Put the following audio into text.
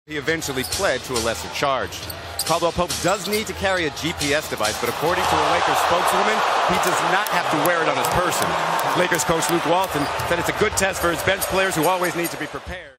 He eventually pled to a lesser charge. Caldwell Pope does need to carry a GPS device, but according to a Lakers spokeswoman, he does not have to wear it on his person. Lakers coach Luke Walton said it's a good test for his bench players who always need to be prepared.